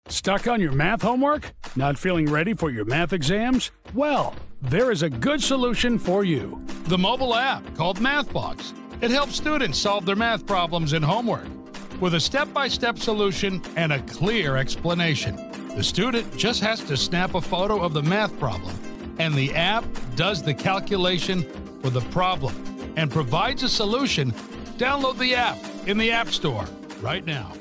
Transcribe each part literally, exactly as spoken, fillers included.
Stuck on your math homework? Not feeling ready for your math exams? Well, there is a good solution for you. The mobile app called MathBox. It helps students solve their math problems in homework with a step-by-step solution and a clear explanation. The student just has to snap a photo of the math problem, and the app does the calculation for the problem and provides a solution. Download the app in the App Store right now.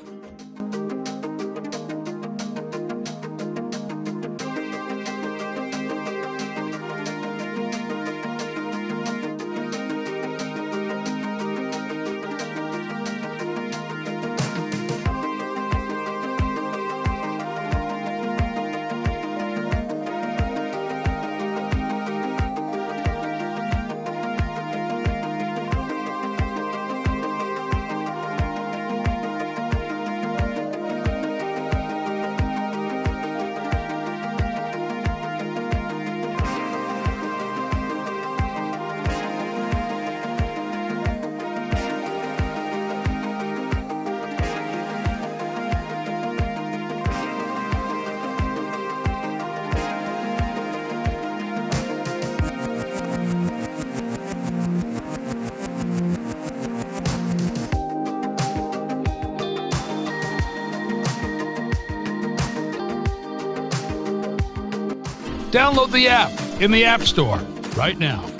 Download the app in the App Store right now.